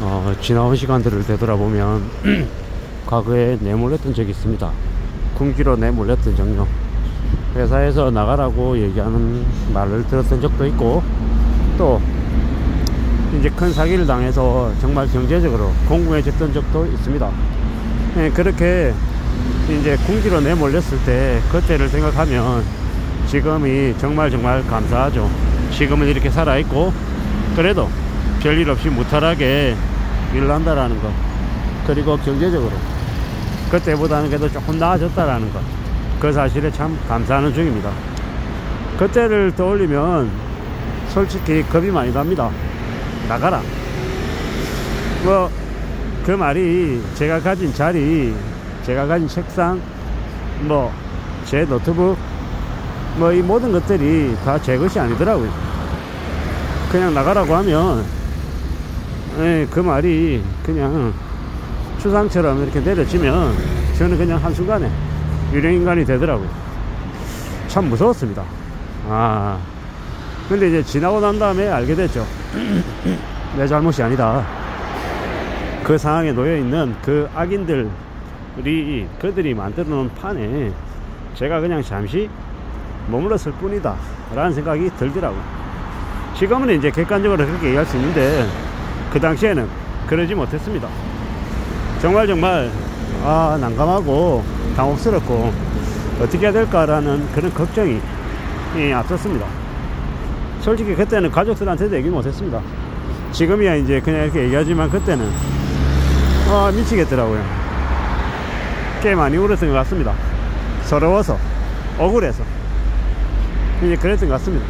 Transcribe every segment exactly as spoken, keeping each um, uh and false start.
어, 지나온 시간들을 되돌아보면 과거에 내몰렸던 적이 있습니다. 군기로 내몰렸던 적요. 회사에서 나가라고 얘기하는 말을 들었던 적도 있고, 또 이제 큰 사기를 당해서 정말 경제적으로 공공해졌던 적도 있습니다. 네, 그렇게 이제 군기로 내몰렸을 때 그때를 생각하면 지금이 정말 정말 감사하죠. 지금은 이렇게 살아있고, 그래도 별일 없이 무탈하게 일을 한다라는 것, 그리고 경제적으로 그때보다는 그래도 조금 나아졌다라는 것, 그 사실에 참 감사하는 중입니다. 그때를 떠올리면 솔직히 겁이 많이 납니다. 나가라. 뭐 그 말이 제가 가진 자리, 제가 가진 책상, 뭐 제 노트북, 뭐 이 모든 것들이 다 제 것이 아니더라고요. 그냥 나가라고 하면 에, 그 말이 그냥 추상처럼 이렇게 내려지면 저는 그냥 한순간에 유령인간이 되더라고요. 참 무서웠습니다. 아, 근데 이제 지나고 난 다음에 알게 됐죠. 내 잘못이 아니다. 그 상황에 놓여있는 그 악인들이, 그들이 만들어 놓은 판에 제가 그냥 잠시 머물렀을 뿐이다 라는 생각이 들더라고요. 지금은 이제 객관적으로 그렇게 얘기할 수 있는데, 그 당시에는 그러지 못했습니다. 정말 정말 아, 난감하고 당혹스럽고 어떻게 해야 될까라는 그런 걱정이 예, 앞섰습니다. 솔직히 그때는 가족들한테도 얘기 못했습니다. 지금이야 이제 그냥 이렇게 얘기하지만 그때는 아, 미치겠더라고요. 꽤 많이 울었던 것 같습니다. 서러워서, 억울해서 이제 그랬던 것 같습니다.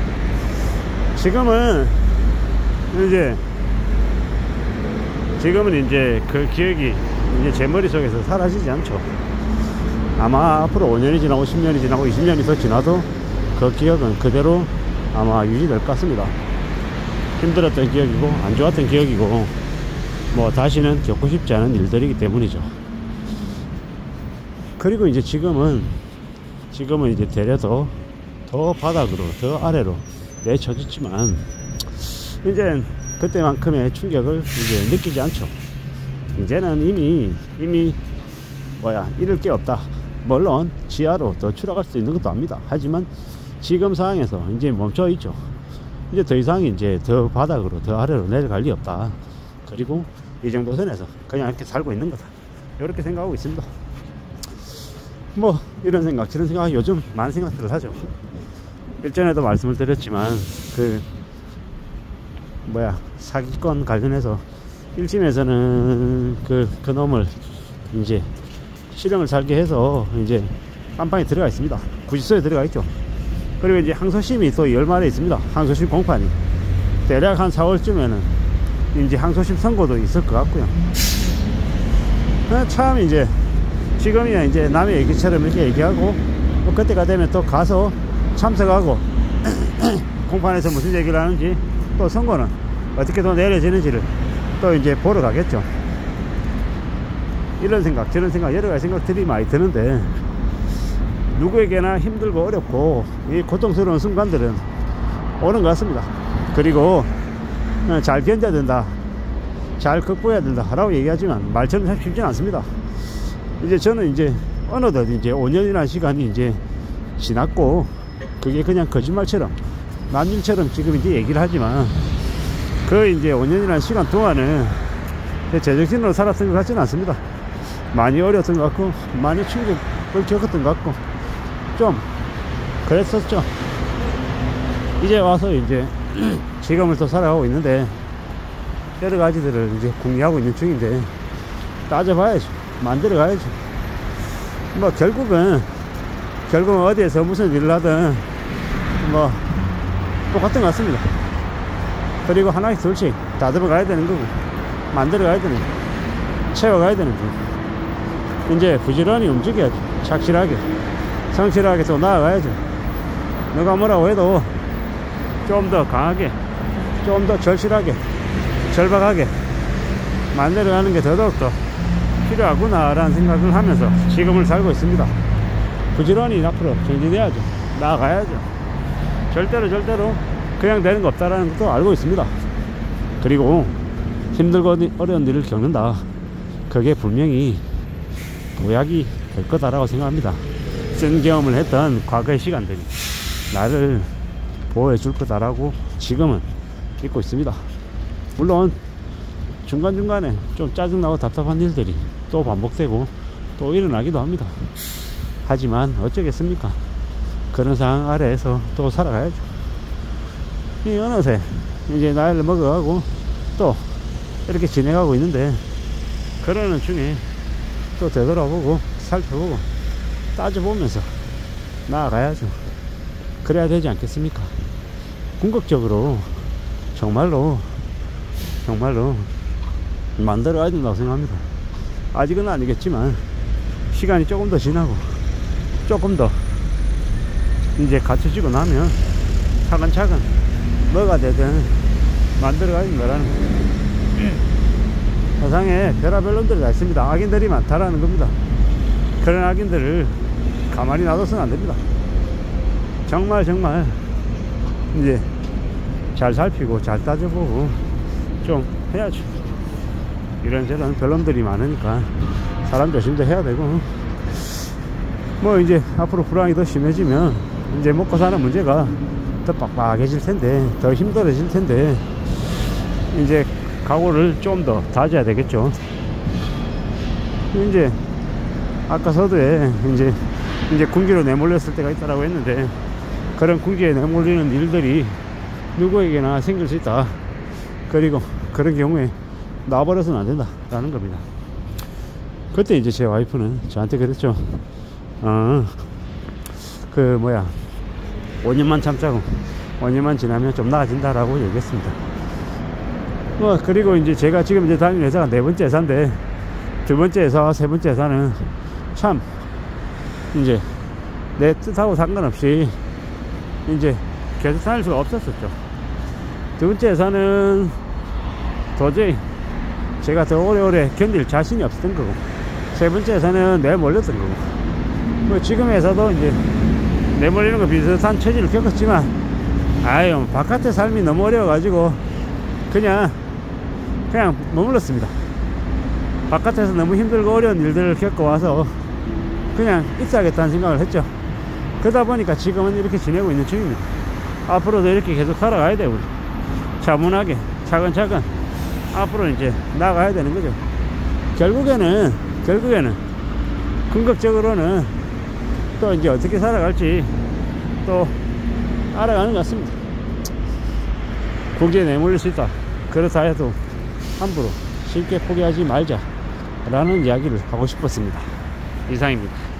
지금은 이제 지금은 이제 그 기억이 이제 제 머릿속에서 사라지지 않죠. 아마 앞으로 오 년이 지나고 십 년이 지나고 이십 년이 더 지나도 그 기억은 그대로 아마 유지될 것 같습니다. 힘들었던 기억이고 안 좋았던 기억이고, 뭐 다시는 겪고 싶지 않은 일들이기 때문이죠. 그리고 이제 지금은 지금은 이제 되려 더, 더 바닥으로, 더 아래로 내쳐졌지만, 이제 그때만큼의 충격을 이제 느끼지 않죠. 이제는 이미 이미 뭐야 잃을 게 없다. 물론 지하로 더 추락할 수 있는 것도 압니다. 하지만 지금 상황에서 이제 멈춰 있죠. 이제 더 이상 이제 더 바닥으로, 더 아래로 내려갈 리 없다. 그리고 이 정도 선에서 그냥 이렇게 살고 있는 거다, 이렇게 생각하고 있습니다. 뭐 이런 생각 저런 생각 요즘 많은 생각들을 하죠. 일전에도 말씀을 드렸지만 그 뭐야 사기건 관련해서 일 심에서는 그, 그 놈을 이제 실형을 살게 해서 이제 깜빵에 들어가 있습니다. 구치소에 들어가 있죠. 그리고 이제 항소심이 또 열말에 있습니다. 항소심 공판이 대략 한 사월쯤에는 이제 항소심 선고도 있을 것 같고요. 참 이제 지금이야 이제 남의 얘기처럼 이렇게 얘기하고, 뭐 그때가 되면 또 가서 참석하고 공판에서 무슨 얘기를 하는지, 또 선고는 어떻게 더 내려지는지를 또 이제 보러 가겠죠. 이런 생각 저런 생각 여러 가지 생각들이 많이 드는데, 누구에게나 힘들고 어렵고 이 고통스러운 순간들은 오는 것 같습니다. 그리고 잘 견뎌야 된다, 잘 극복해야 된다 라고 얘기하지만 말처럼 참 쉽지는 않습니다. 이제 저는 이제 어느덧 이제 오 년이라는 시간이 이제 지났고, 그게 그냥 거짓말처럼 남일처럼 지금 이제 얘기를 하지만, 그 이제 오 년이라는 시간 동안은 제정신으로 살았던 것 같지는 않습니다. 많이 어려웠던 것 같고, 많이 충격을 겪었던 것 같고, 좀 그랬었죠. 이제 와서 이제 지금을 또 살아가고 있는데, 여러 가지들을 이제 궁리하고 있는 중인데, 따져봐야죠. 만들어 가야죠. 뭐 결국은 결국은 어디에서 무슨 일을 하든 뭐 똑같은 것 같습니다. 그리고 하나씩 둘씩 다듬어 가야 되는 거고, 만들어 가야 되는 거, 채워 가야 되는 거. 이제 부지런히 움직여야죠. 착실하게 성실하게 또 나아가야죠. 누가 뭐라고 해도 좀 더 강하게, 좀 더 절실하게, 절박하게 만들어가는 게 더더욱더 필요하구나 라는 생각을 하면서 지금을 살고 있습니다. 부지런히 앞으로 전진해야죠. 나아가야죠. 절대로 절대로 그냥 되는 거 없다라는 것도 알고 있습니다. 그리고 힘들고 어려운 일을 겪는다. 그게 분명히 도약이 될 거다라고 생각합니다. 쓴 경험을 했던 과거의 시간들이 나를 보호해 줄 거다라고 지금은 믿고 있습니다. 물론 중간중간에 좀 짜증나고 답답한 일들이 또 반복되고 또 일어나기도 합니다. 하지만 어쩌겠습니까? 그런 상황 아래에서 또 살아가야죠. 이 어느새 이제 나이를 먹어가고 또 이렇게 진행하고 있는데, 그러는 중에 또 되돌아보고 살펴보고 따져보면서 나아가야죠. 그래야 되지 않겠습니까? 궁극적으로 정말로 정말로 만들어야 된다고 생각합니다. 아직은 아니겠지만 시간이 조금 더 지나고 조금 더 이제 갖춰지고 나면 차근차근 뭐가 되든 만들어가야 된다라는 거예요. 세상에 별의별 놈들이 다 있습니다. 악인들이 많다라는 겁니다. 그런 악인들을 가만히 놔둬서는 안 됩니다. 정말 정말 이제 잘 살피고 잘 따져보고 좀 해야죠. 이런저런 별놈들이 많으니까 사람 조심도 해야 되고, 뭐 이제 앞으로 불황이 더 심해지면 이제 먹고 사는 문제가 더 빡빡해질 텐데, 더 힘들어질 텐데, 이제 각오를 좀 더 다져야 되겠죠. 이제 아까 서두에 이제 이제 군기로 내몰렸을 때가 있다라고 했는데, 그런 군기에 내몰리는 일들이 누구에게나 생길 수 있다. 그리고 그런 경우에 놔버려서는 안 된다 라는 겁니다. 그때 이제 제 와이프는 저한테 그랬죠. 어, 그 뭐야, 오 년만 참자고 오 년만 지나면 좀 나아진다 라고 얘기했습니다. 뭐 그리고 이제 제가 지금 이제 다니는 회사가 네 번째 회사인데, 두 번째 회사와 세 번째 회사는 참 이제 내 뜻하고 상관없이 이제 계속 다닐 수가 없었었죠. 두 번째 회사는 도저히 제가 더 오래오래 견딜 자신이 없었던 거고, 세 번째 회사는 내몰렸던 거고, 뭐 지금 회사도 이제 내몰리는 거 비슷한 처지를 겪었지만, 아유 바깥의 삶이 너무 어려워가지고 그냥 그냥 머물렀습니다. 바깥에서 너무 힘들고 어려운 일들을 겪어와서 그냥 입사하겠다는 생각을 했죠. 그러다 보니까 지금은 이렇게 지내고 있는 중입니다. 앞으로도 이렇게 계속 살아가야 되고, 차분하게 차근차근 앞으로 이제 나가야 되는 거죠. 결국에는 결국에는 궁극적으로는 또 이제 어떻게 살아갈지 또 알아가는 것 같습니다. 궁지에 내몰릴 수 있다. 그렇다 해도 함부로 쉽게 포기하지 말자 라는 이야기를 하고 싶었습니다. 이상입니다.